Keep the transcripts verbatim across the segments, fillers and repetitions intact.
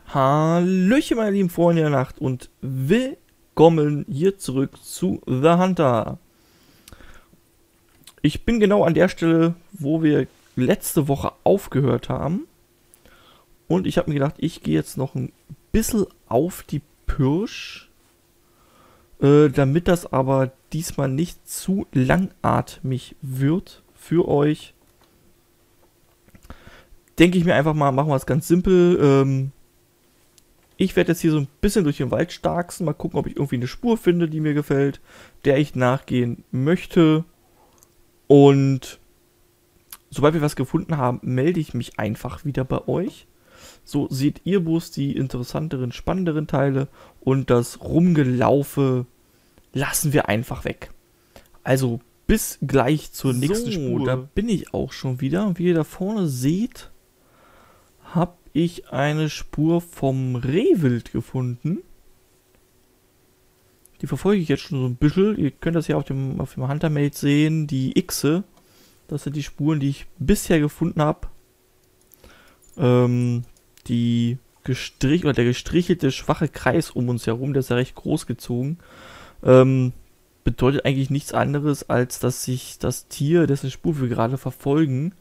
Hallöchen, meine lieben Freunde der Nacht und willkommen hier zurück zu The Hunter. Ich bin genau an der Stelle, wo wir letzte Woche aufgehört haben. Und ich habe mir gedacht, ich gehe jetzt noch ein bisschen auf die Pirsch, äh, damit das aber diesmal nicht zu langatmig wird für euch. Denke ich mir einfach mal, machen wir es ganz simpel. Ähm, Ich werde jetzt hier so ein bisschen durch den Wald starksen, mal gucken, ob ich irgendwie eine Spur finde, die mir gefällt, der ich nachgehen möchte. Und sobald wir was gefunden haben, melde ich mich einfach wieder bei euch. So seht ihr bloß die interessanteren, spannenderen Teile und das Rumgelaufe lassen wir einfach weg. Also bis gleich zur nächsten So, Spur. Da bin ich auch schon wieder. Und wie ihr da vorne seht, habe ich eine Spur vom Rehwild gefunden. Die verfolge ich jetzt schon so ein bisschen. Ihr könnt das ja auf dem, auf dem Huntermate sehen. Die Xe. Das sind die Spuren, die ich bisher gefunden habe. Ähm, die gestrich oder der gestrichelte schwache Kreis um uns herum, der ist ja recht groß gezogen. Ähm, bedeutet eigentlich nichts anderes, als dass sich das Tier, dessen Spur wir gerade verfolgen,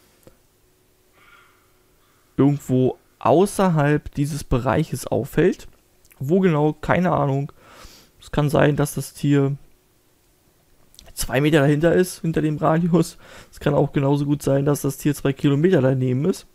irgendwo außerhalb dieses Bereiches auffällt. Wo genau, keine Ahnung. Es kann sein, dass das Tier zwei Meter dahinter ist, hinter dem Radius. Es kann auch genauso gut sein, dass das Tier zwei Kilometer daneben ist.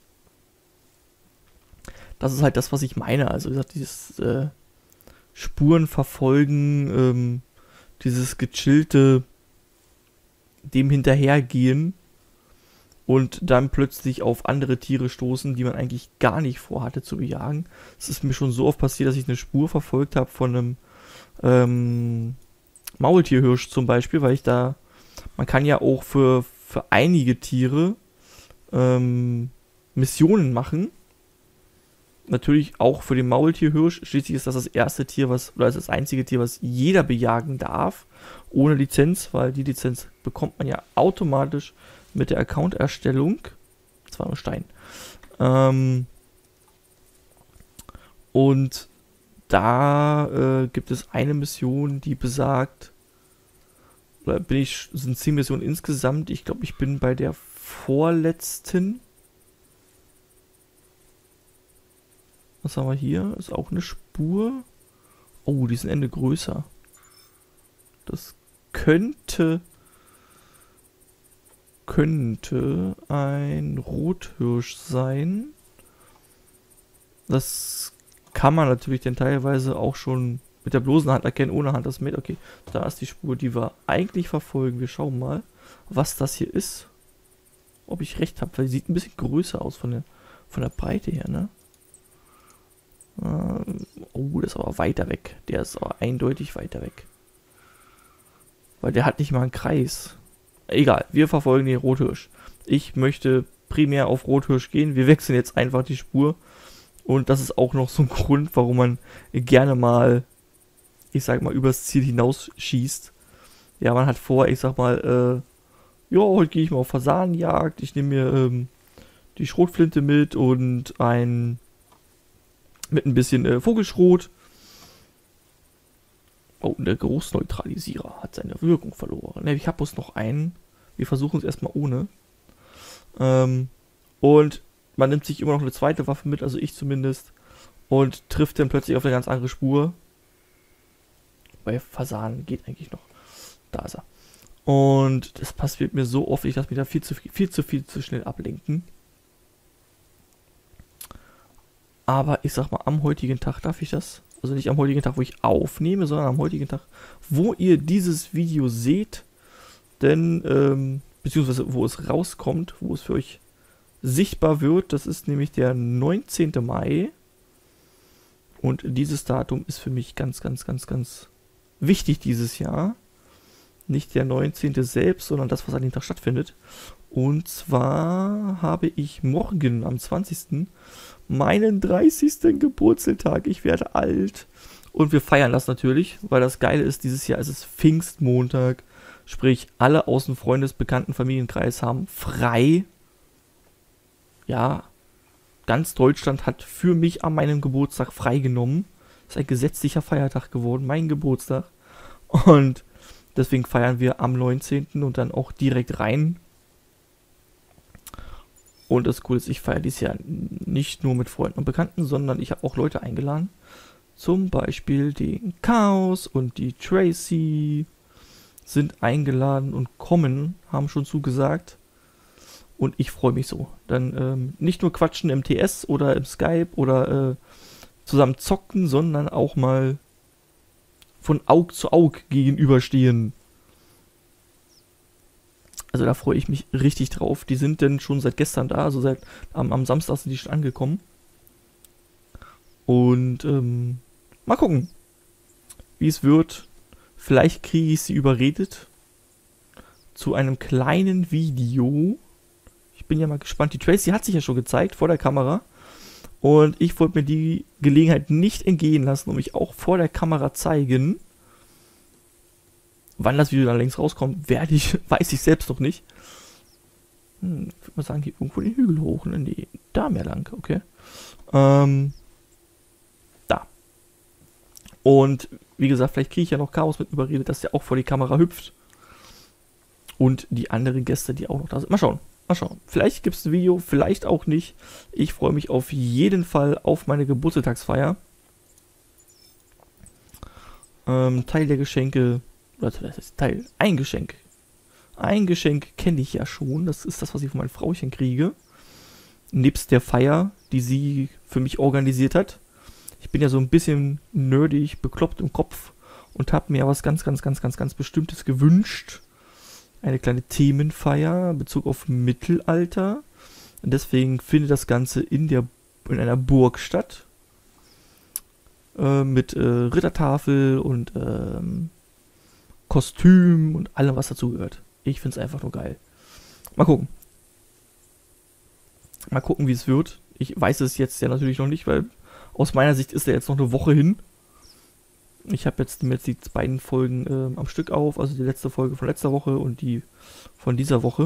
Das ist halt das, was ich meine. Also wie gesagt, dieses äh, Spuren verfolgen, ähm, dieses gechillte dem hinterhergehen und dann plötzlich auf andere Tiere stoßen, die man eigentlich gar nicht vorhatte zu bejagen. Es ist mir schon so oft passiert, dass ich eine Spur verfolgt habe von einem ähm, Maultierhirsch zum Beispiel, weil ich da, man kann ja auch für, für einige Tiere ähm, Missionen machen. Natürlich auch für den Maultierhirsch. Schließlich ist das das erste Tier, was, oder das einzige Tier, was jeder bejagen darf, ohne Lizenz, weil die Lizenz bekommt man ja automatisch mit der Account-Erstellung. Das war nur Stein. Ähm, und da äh, gibt es eine Mission, die besagt, oder bin ich, sind zehn Missionen insgesamt. Ich glaube, ich bin bei der vorletzten. Was haben wir hier? Ist auch eine Spur. Oh, die sind Ende größer. Das könnte könnte ein Rothirsch sein. Das kann man natürlich dann teilweise auch schon mit der bloßen Hand erkennen, ohne Hand das mit. Okay, da ist die Spur, die wir eigentlich verfolgen. Wir schauen mal, was das hier ist. Ob ich recht habe, weil sie sieht ein bisschen größer aus von der, von der Breite her, ne? Oh, das ist aber weiter weg. Der ist aber eindeutig weiter weg. Weil der hat nicht mal einen Kreis. Egal, wir verfolgen den Rothirsch. Ich möchte primär auf Rothirsch gehen. Wir wechseln jetzt einfach die Spur. Und das ist auch noch so ein Grund, warum man gerne mal, ich sag mal, übers Ziel hinaus schießt. Ja, man hat vor, ich sag mal, äh, ja, heute gehe ich mal auf Fasanenjagd. Ich nehme mir ähm, die Schrotflinte mit und ein mit ein bisschen äh, Vogelschrot. Oh, der Geruchsneutralisierer hat seine Wirkung verloren. Ne, ich habe bloß noch einen. Wir versuchen es erstmal ohne. Ähm, und man nimmt sich immer noch eine zweite Waffe mit, also ich zumindest. Und trifft dann plötzlich auf eine ganz andere Spur. Bei Fasanen geht eigentlich noch. Da ist er. Und das passiert mir so oft, ich lasse mich da viel zu viel, viel zu viel zu schnell ablenken. Aber ich sag mal, am heutigen Tag darf ich das. Also nicht am heutigen Tag, wo ich aufnehme, sondern am heutigen Tag, wo ihr dieses Video seht. Denn, ähm, beziehungsweise wo es rauskommt, wo es für euch sichtbar wird. Das ist nämlich der neunzehnte Mai. Und dieses Datum ist für mich ganz, ganz, ganz, ganz wichtig dieses Jahr. Nicht der neunzehnte selbst, sondern das, was an dem Tag stattfindet. Und zwar habe ich morgen am zwanzigsten meinen dreißigsten Geburtstag. Ich werde alt. Und wir feiern das natürlich, weil das Geile ist, dieses Jahr ist es Pfingstmontag. Sprich, alle aus dem Freundes-, Bekannten-, Familienkreis haben frei. Ja, ganz Deutschland hat für mich an meinem Geburtstag freigenommen. Das ist ein gesetzlicher Feiertag geworden, mein Geburtstag. Und deswegen feiern wir am neunzehnten und dann auch direkt rein. Und das Coole ist, ich feiere dieses Jahr nicht nur mit Freunden und Bekannten, sondern ich habe auch Leute eingeladen. Zum Beispiel den Chaos und die Tracy sind eingeladen und kommen, haben schon zugesagt. Und ich freue mich so. Dann ähm, nicht nur quatschen im T S oder im Skype oder äh, zusammen zocken, sondern auch mal von Aug zu Aug gegenüberstehen. Also da freue ich mich richtig drauf. Die sind denn schon seit gestern da, also seit am, am Samstag sind die schon angekommen. Und ähm, mal gucken, wie es wird. Vielleicht kriege ich sie überredet zu einem kleinen Video. Ich bin ja mal gespannt. Die Tracy hat sich ja schon gezeigt vor der Kamera. Und ich wollte mir die Gelegenheit nicht entgehen lassen und mich auch vor der Kamera zeigen. Wann das Video dann längst rauskommt, werde ich, weiß ich selbst noch nicht. Hm, ich würde mal sagen, hier irgendwo den Hügel hoch. Ne? Nee, da mehr lang, okay. Ähm, da. Und wie gesagt, vielleicht kriege ich ja noch Chaos mit überredet, dass der auch vor die Kamera hüpft. Und die anderen Gäste, die auch noch da sind. Mal schauen. Mal schauen. Vielleicht gibt es ein Video, vielleicht auch nicht. Ich freue mich auf jeden Fall auf meine Geburtstagsfeier. Ähm, Teil der Geschenke, was ist Teil? Ein Geschenk. Ein Geschenk kenne ich ja schon. Das ist das, was ich von meinem Frauchen kriege. Nebst der Feier, die sie für mich organisiert hat. Ich bin ja so ein bisschen nerdig, bekloppt im Kopf und habe mir was ganz, ganz, ganz, ganz, ganz Bestimmtes gewünscht. Eine kleine Themenfeier in Bezug auf Mittelalter. Und deswegen findet das Ganze in der in einer Burg statt. Äh, mit äh, Rittertafel und ähm, Kostüm und allem, was dazugehört. Ich finde es einfach nur geil. Mal gucken. Mal gucken, wie es wird. Ich weiß es jetzt ja natürlich noch nicht, weil aus meiner Sicht ist er jetzt noch eine Woche hin. Ich habe jetzt, jetzt die beiden Folgen äh, am Stück auf, also die letzte Folge von letzter Woche und die von dieser Woche.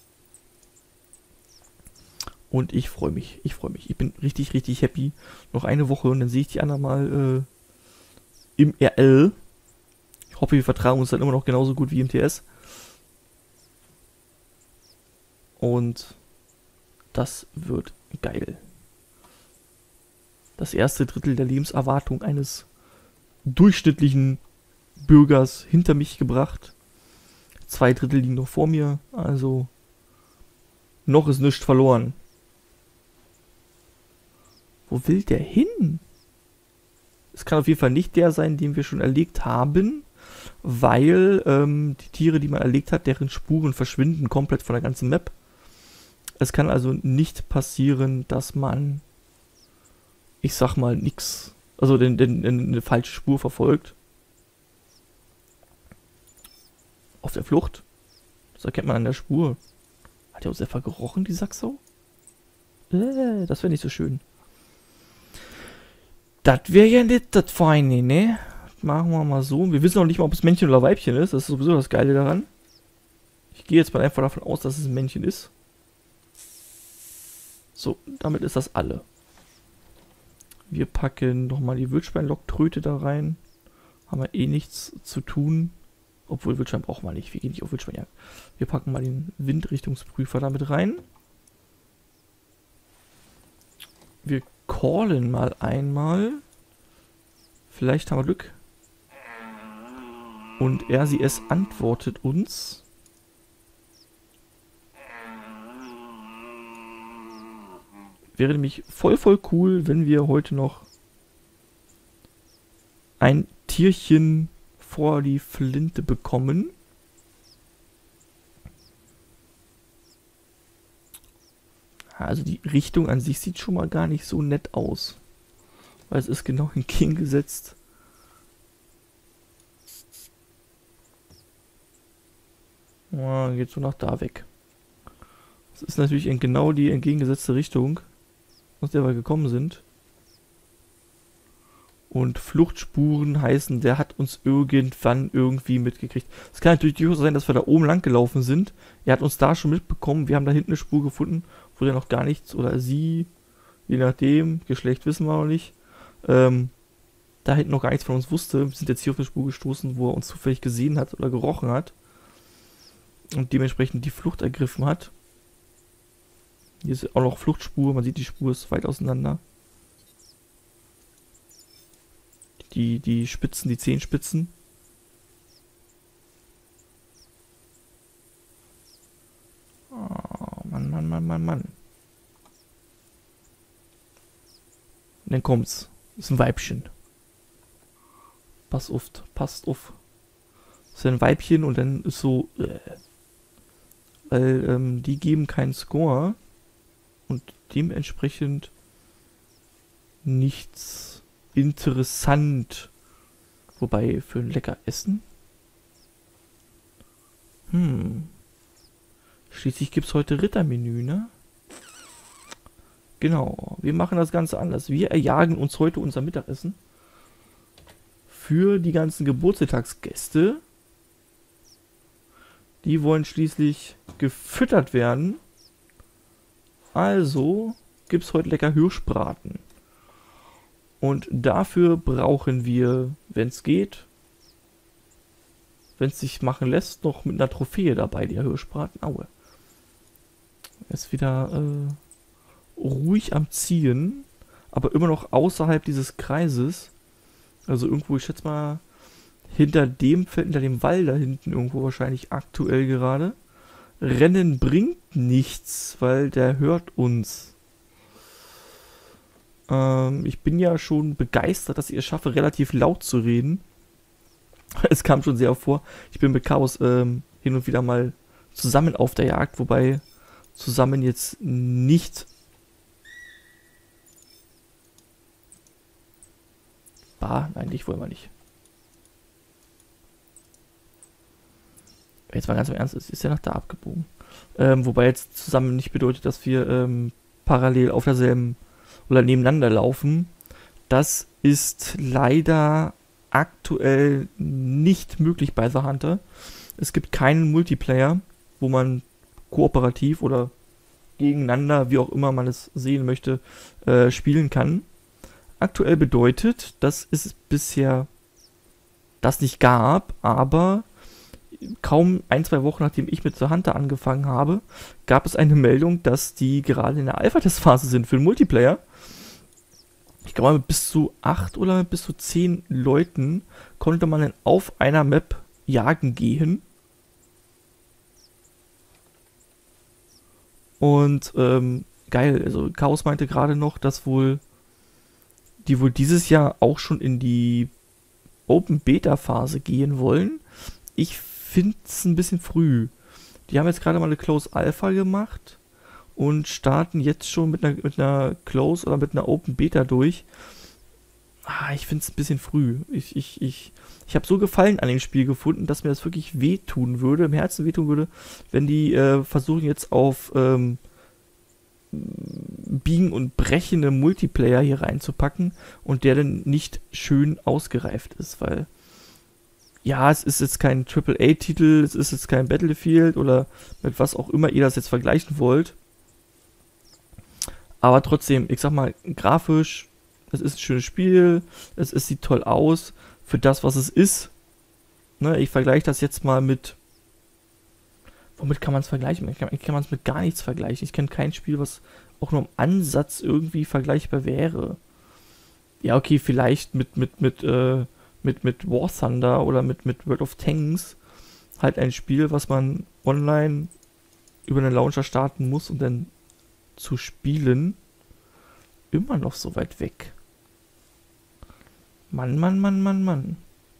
Und ich freue mich, ich freue mich. Ich bin richtig, richtig happy. Noch eine Woche und dann sehe ich die anderen mal äh, im R L. Ich hoffe, wir vertragen uns dann immer noch genauso gut wie im T S. Und das wird geil. Das erste Drittel der Lebenserwartung eines durchschnittlichen Bürgers hinter mich gebracht. Zwei Drittel liegen noch vor mir, also noch ist nichts verloren. Wo will der hin? Es kann auf jeden Fall nicht der sein, den wir schon erlegt haben, weil ähm, die Tiere, die man erlegt hat, deren Spuren verschwinden komplett von der ganzen Map. Es kann also nicht passieren, dass man, ich sag mal, nix, also den, den, den, eine falsche Spur verfolgt. Auf der Flucht. Das erkennt man an der Spur. Hat er uns etwa gerochen, die Sacksau? Äh, das wäre nicht so schön. Das wäre ja nicht das Feine, ne? Machen wir mal so. Wir wissen noch nicht mal, ob es Männchen oder Weibchen ist. Das ist sowieso das Geile daran. Ich gehe jetzt mal einfach davon aus, dass es ein Männchen ist. So, damit ist das alle. Wir packen nochmal die Wildschwein-Locktröte da rein. Haben wir eh nichts zu tun. Obwohl, Wildschwein brauchen wir nicht. Wir gehen nicht auf Wildschweinjagd. Wir packen mal den Windrichtungsprüfer damit rein. Wir callen mal einmal. Vielleicht haben wir Glück. Und er, sie, es antwortet uns. Wäre nämlich voll, voll cool, wenn wir heute noch ein Tierchen vor die Flinte bekommen. Also die Richtung an sich sieht schon mal gar nicht so nett aus. Weil es ist genau entgegengesetzt. Ja, geht so nach da weg. Das ist natürlich in genau die entgegengesetzte Richtung, aus der wir gekommen sind. Und Fluchtspuren heißen, der hat uns irgendwann irgendwie mitgekriegt. Es kann natürlich durchaus sein, dass wir da oben lang gelaufen sind. Er hat uns da schon mitbekommen. Wir haben da hinten eine Spur gefunden, wo der noch gar nichts oder sie Je nachdem, Geschlecht wissen wir noch nicht. Ähm, da hinten noch gar nichts von uns wusste. Wir sind jetzt hier auf eine Spur gestoßen, wo er uns zufällig gesehen hat oder gerochen hat. Und dementsprechend die Flucht ergriffen hat. Hier ist auch noch Fluchtspur. Man sieht, die Spur ist weit auseinander. Die, die Spitzen, die Zehenspitzen. Oh, Mann, Mann, Mann, Mann, Mann. Und dann kommt's. Das ist ein Weibchen. Pass auf, passt auf. Das ist ein Weibchen und dann ist so... Äh, weil ähm, die geben keinen Score. Und dementsprechend nichts interessant. Wobei, für ein lecker Essen? Hm. Schließlich gibt es heute Rittermenü, ne? Genau. Wir machen das Ganze anders. Wir erjagen uns heute unser Mittagessen. Für die ganzen Geburtstagsgäste. Die wollen schließlich gefüttert werden. Also gibt es heute lecker Hirschbraten. Und dafür brauchen wir, wenn es geht, wenn es sich machen lässt, noch mit einer Trophäe dabei, der Hirschbraten. Aue. Ist wieder äh, ruhig am Ziehen, aber immer noch außerhalb dieses Kreises. Also irgendwo, ich schätze mal, hinter dem Feld, hinter dem Wall da hinten irgendwo wahrscheinlich aktuell gerade. Rennen bringt nichts, weil der hört uns. Ähm, ich bin ja schon begeistert, dass ich es schaffe, relativ laut zu reden. Es kam schon sehr vor. Ich bin mit Chaos ähm, hin und wieder mal zusammen auf der Jagd, wobei zusammen jetzt nicht... Bah, nein, dich wollen wir nicht. Jetzt mal ganz im Ernst, es ist ja nach da abgebogen. Ähm, wobei jetzt zusammen nicht bedeutet, dass wir ähm, parallel auf derselben oder nebeneinander laufen. Das ist leider aktuell nicht möglich bei The Hunter. Es gibt keinen Multiplayer, wo man kooperativ oder gegeneinander, wie auch immer man es sehen möchte, äh, spielen kann. Aktuell bedeutet, dass es bisher das nicht gab, aber kaum ein, zwei Wochen nachdem ich mit The Hunter angefangen habe, gab es eine Meldung, dass die gerade in der Alpha-Testphase sind für den Multiplayer. Ich glaube, mit bis zu acht oder bis zu zehn Leuten konnte man dann auf einer Map jagen gehen. Und ähm, geil, also Chaos meinte gerade noch, dass wohl die wohl dieses Jahr auch schon in die Open Beta Phase gehen wollen. Ich finde es ein bisschen früh. Die haben jetzt gerade mal eine Close Alpha gemacht und starten jetzt schon mit einer, mit einer Close oder mit einer Open Beta durch. Ah, ich finde es ein bisschen früh. Ich, ich, ich, ich habe so Gefallen an dem Spiel gefunden, dass mir das wirklich wehtun würde, im Herzen wehtun würde, wenn die äh, versuchen jetzt auf ähm, Biegen und Brechen einen Multiplayer hier reinzupacken und der dann nicht schön ausgereift ist, weil ja, es ist jetzt kein Triple A Titel, es ist jetzt kein Battlefield oder mit was auch immer ihr das jetzt vergleichen wollt. Aber trotzdem, ich sag mal, grafisch, es ist ein schönes Spiel, es, es sieht toll aus für das, was es ist. Ne, ich vergleiche das jetzt mal mit... Womit kann man es vergleichen? Ich kann, kann man es mit gar nichts vergleichen. Ich kenne kein Spiel, was auch nur im Ansatz irgendwie vergleichbar wäre. Ja, okay, vielleicht mit, mit, mit, äh, mit, mit War Thunder oder mit, mit World of Tanks. Halt ein Spiel, was man online über einen Launcher starten muss und dann zu spielen. Immer noch so weit weg. Mann, Mann, Mann, Mann, Mann.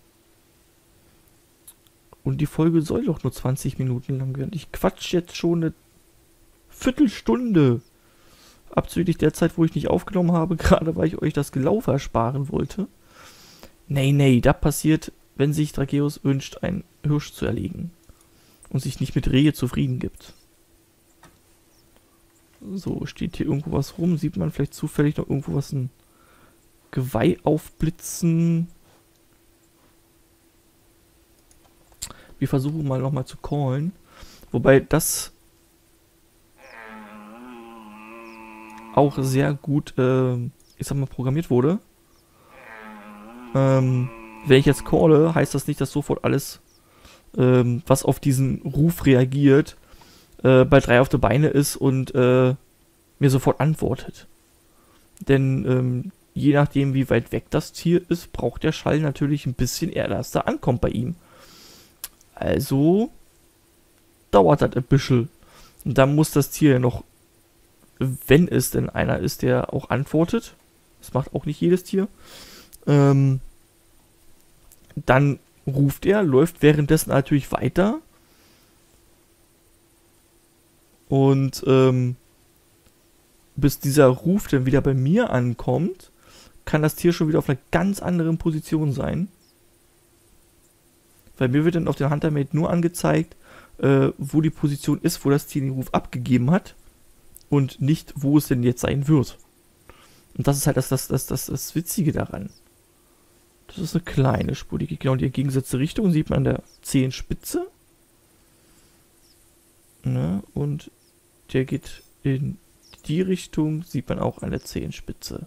Und die Folge soll doch nur zwanzig Minuten lang werden. Ich quatsch jetzt schon eine Viertelstunde. Abzüglich der Zeit, wo ich nicht aufgenommen habe, gerade weil ich euch das Gelaufe ersparen wollte. Nee, nee, das passiert, wenn sich Drakeus wünscht, einen Hirsch zu erlegen. Und sich nicht mit Rehe zufrieden gibt. So, steht hier irgendwo was rum? Sieht man vielleicht zufällig noch irgendwo was, ein Geweih aufblitzen? Wir versuchen mal nochmal zu callen. Wobei das auch sehr gut, äh, ich sag mal, programmiert wurde. Ähm, wenn ich jetzt calle, heißt das nicht, dass sofort alles, ähm, was auf diesen Ruf reagiert, äh, bei drei auf der Beine ist und äh, mir sofort antwortet. Denn ähm, je nachdem, wie weit weg das Tier ist, braucht der Schall natürlich ein bisschen eher, dass da ankommt bei ihm. Also dauert das ein bisschen. Und dann muss das Tier ja noch, wenn es denn einer ist, der auch antwortet, das macht auch nicht jedes Tier, ähm, dann ruft er, läuft währenddessen natürlich weiter und ähm, bis dieser Ruf dann wieder bei mir ankommt, kann das Tier schon wieder auf einer ganz anderen Position sein. Weil mir wird dann auf den Huntermate nur angezeigt, äh, wo die Position ist, wo das Tier den Ruf abgegeben hat und nicht, wo es denn jetzt sein wird. Und das ist halt das, das, das, das, das Witzige daran. Das ist eine kleine Spur, die geht genau in die entgegengesetzte Richtung, sieht man an der Zehenspitze. Ne? Und der geht in die Richtung, sieht man auch an der Zehenspitze.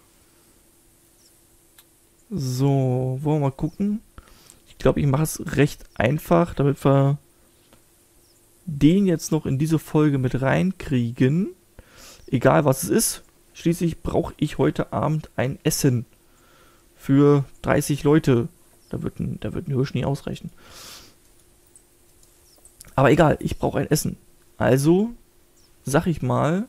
So, wollen wir mal gucken. Ich glaube, ich mache es recht einfach, damit wir den jetzt noch in diese Folge mit reinkriegen. Egal was es ist. Schließlich brauche ich heute Abend ein Essen für dreißig Leute. Da wird ein, da wird ein Hirsch nie ausreichen. Aber egal, ich brauche ein Essen. Also, sag ich mal,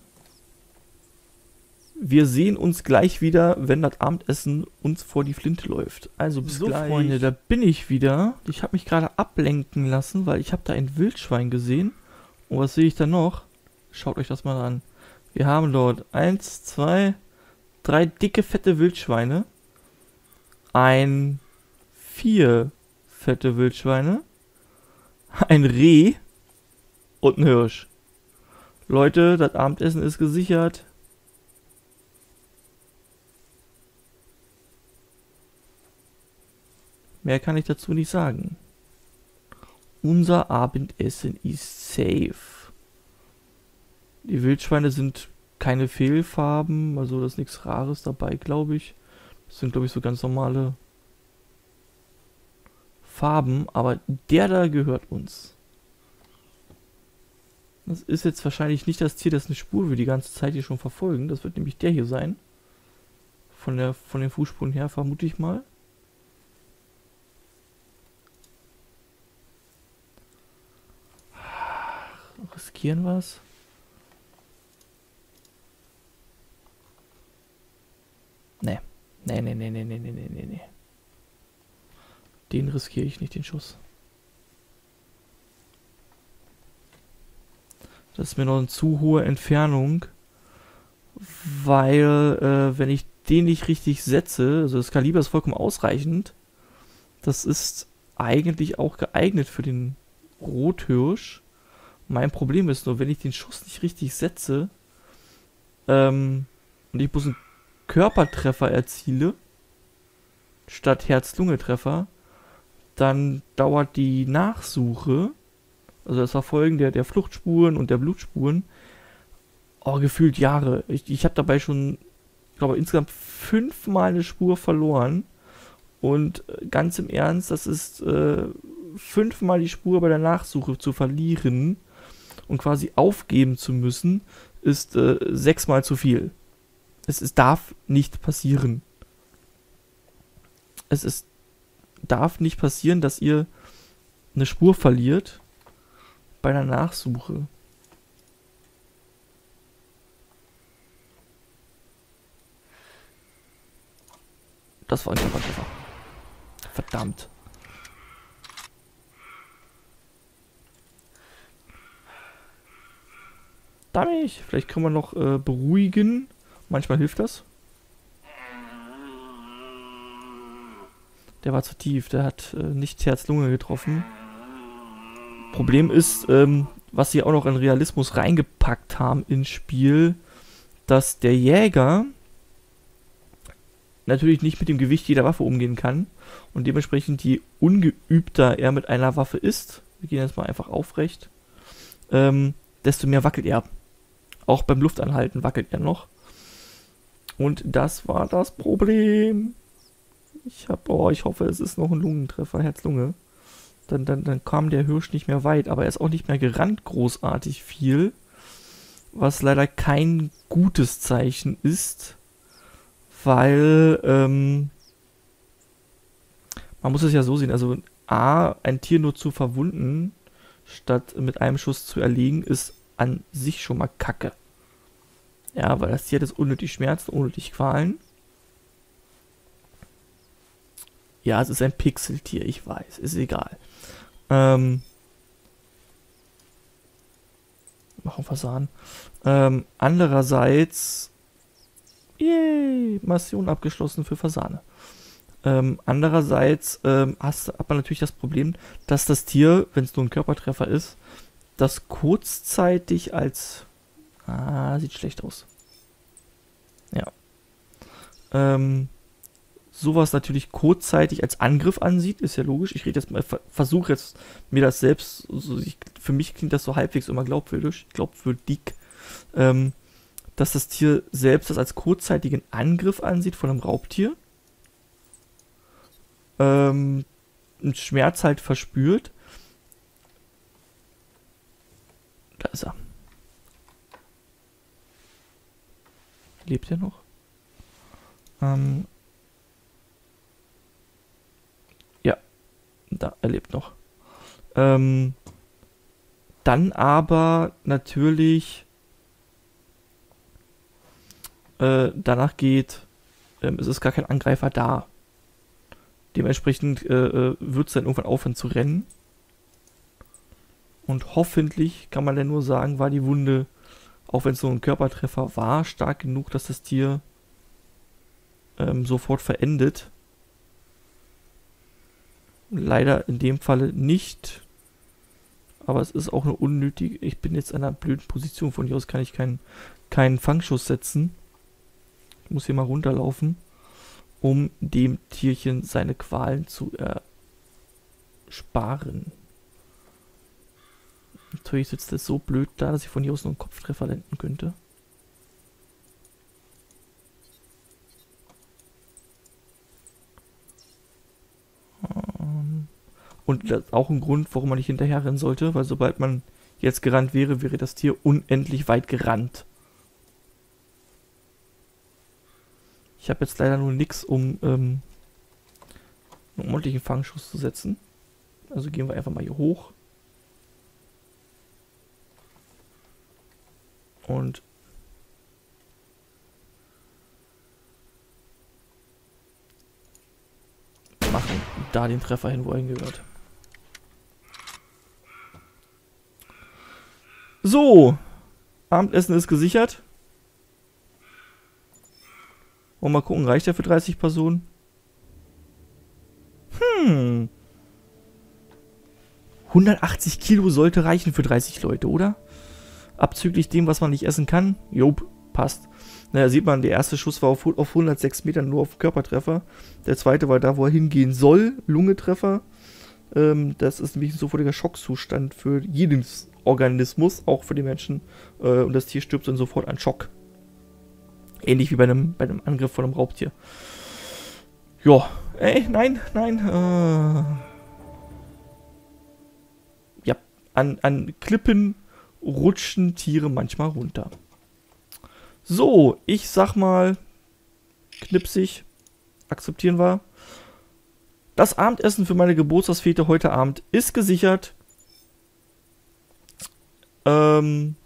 wir sehen uns gleich wieder, wenn das Abendessen uns vor die Flinte läuft. Also bis so, gleich. Freunde, da bin ich wieder. Ich habe mich gerade ablenken lassen, weil ich habe da ein Wildschwein gesehen. Und was sehe ich da noch? Schaut euch das mal an. Wir haben dort eins, zwei, drei dicke, fette Wildschweine. Ein, vier fette Wildschweine. Ein Reh und ein Hirsch. Leute, das Abendessen ist gesichert. Mehr kann ich dazu nicht sagen. Unser Abendessen ist safe. Die Wildschweine sind keine Fehlfarben, also da ist nichts Rares dabei, glaube ich. Das sind, glaube ich, so ganz normale Farben, aber der da gehört uns. Das ist jetzt wahrscheinlich nicht das Tier, das eine Spur will die ganze Zeit hier schon verfolgen. Das wird nämlich der hier sein. Von der, von den Fußspuren her, vermute ich mal. Riskieren wir es? Nee. Nee, nee, nee, nee, nee, nee, nee, nee. Den riskiere ich nicht, den Schuss. Das ist mir noch eine zu hohe Entfernung. Weil, äh, wenn ich den nicht richtig setze, also das Kaliber ist vollkommen ausreichend. Das ist eigentlich auch geeignet für den Rothirsch. Mein Problem ist nur, wenn ich den Schuss nicht richtig setze, ähm, und ich bloß einen Körpertreffer erziele, statt Herz-Lunge-Treffer, dann dauert die Nachsuche, also das Verfolgen der, der Fluchtspuren und der Blutspuren, oh, gefühlt Jahre. Ich, ich habe dabei schon, ich glaube, insgesamt fünfmal eine Spur verloren. Und ganz im Ernst, das ist äh, fünfmal die Spur bei der Nachsuche zu verlieren und quasi aufgeben zu müssen, ist äh, sechsmal zu viel. Es, es darf nicht passieren. Es ist, darf nicht passieren, dass ihr eine Spur verliert bei der Nachsuche. Das war ein Körpertreffer. Verdammt. Damit, vielleicht können wir noch äh, beruhigen. Manchmal hilft das. Der war zu tief, der hat äh, nicht Herz-Lunge getroffen. Problem ist, ähm, was sie auch noch an Realismus reingepackt haben ins Spiel, dass der Jäger natürlich nicht mit dem Gewicht jeder Waffe umgehen kann und dementsprechend je ungeübter er mit einer Waffe ist, wir gehen jetzt mal einfach aufrecht, ähm, desto mehr wackelt er. Auch beim Luftanhalten wackelt er noch. Und das war das Problem. Ich hab, oh, ich hoffe, es ist noch ein Lungentreffer, Herz-Lunge. Dann, dann, dann kam der Hirsch nicht mehr weit, aber er ist auch nicht mehr gerannt großartig viel. Was leider kein gutes Zeichen ist, weil, ähm, man muss es ja so sehen, also A, ein Tier nur zu verwunden, statt mit einem Schuss zu erlegen, ist an sich schon mal Kacke. Ja, weil das Tier hat jetzt unnötig Schmerzen, unnötig Qualen. Ja, es ist ein Pixeltier, ich weiß, ist egal. Ähm, machen Fasan. Ähm, andererseits, yay, Mission abgeschlossen für Fasane. Ähm, andererseits ähm, hast, hat man natürlich das Problem, dass das Tier, wenn es nur ein Körpertreffer ist, das kurzzeitig als... Ah, sieht schlecht aus. Ja. Ähm, sowas natürlich kurzzeitig als Angriff ansieht, ist ja logisch. Ich rede jetzt mal, versuche jetzt mir das selbst, so, ich, für mich klingt das so halbwegs immer glaubwürdig, glaubwürdig, ähm, dass das Tier selbst das als kurzzeitigen Angriff ansieht von einem Raubtier. Ähm, einen Schmerz halt verspürt. Da ist er. Lebt er noch? Ähm, ja, da, er lebt noch. Ähm, dann aber natürlich äh, danach geht, ähm, es ist gar kein Angreifer da. Dementsprechend äh, wird es dann irgendwann aufhören zu rennen. Und hoffentlich kann man dann nur sagen, war die Wunde, auch wenn es so ein Körpertreffer war, stark genug, dass das Tier ähm, sofort verendet. Leider in dem Falle nicht. Aber es ist auch eine unnötige... Ich bin jetzt in einer blöden Position. Von hier aus kann ich keinen, keinen Fangschuss setzen. Ich muss hier mal runterlaufen, um dem Tierchen seine Qualen zu ersparen. Natürlich sitzt es so blöd da, dass ich von hier aus nur einen Kopftreffer landen könnte. Und das ist auch ein Grund, warum man nicht hinterher rennen sollte, weil sobald man jetzt gerannt wäre, wäre das Tier unendlich weit gerannt. Ich habe jetzt leider nur nichts, um ähm, einen ordentlichen Fangschuss zu setzen. Also gehen wir einfach mal hier hoch. Und machen da den Treffer hin, wo er hingehört. So, Abendessen ist gesichert. Wollen wir mal gucken, reicht der für dreißig Personen? Hm. hundertachtzig Kilo sollte reichen für dreißig Leute, oder? Abzüglich dem, was man nicht essen kann. Jop, passt. Naja, sieht man, der erste Schuss war auf, auf hundertsechs Metern nur auf Körpertreffer. Der zweite war da, wo er hingehen soll. Lungetreffer. Ähm, das ist nämlich ein sofortiger Schockzustand für jeden Organismus, auch für die Menschen. Äh, und das Tier stirbt dann sofort an Schock. Ähnlich wie bei einem, bei einem Angriff von einem Raubtier. Ja, ey, nein, nein. Äh, ja, an, an Klippen rutschen Tiere manchmal runter. So, ich sag mal, knipsig, akzeptieren wir. Das Abendessen für meine Geburtstagsfete heute Abend ist gesichert. Ähm,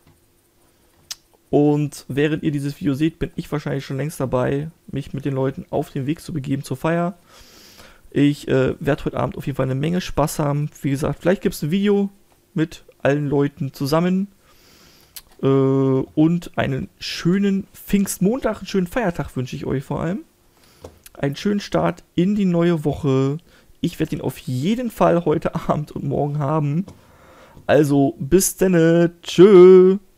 und während ihr dieses Video seht, bin ich wahrscheinlich schon längst dabei, mich mit den Leuten auf den Weg zu begeben zur Feier. Ich äh, werde heute Abend auf jeden Fall eine Menge Spaß haben. Wie gesagt, vielleicht gibt es ein Video mit allen Leuten zusammen. Äh, und einen schönen Pfingstmontag, einen schönen Feiertag wünsche ich euch vor allem. Einen schönen Start in die neue Woche. Ich werde ihn auf jeden Fall heute Abend und morgen haben. Also bis denne. Tschö.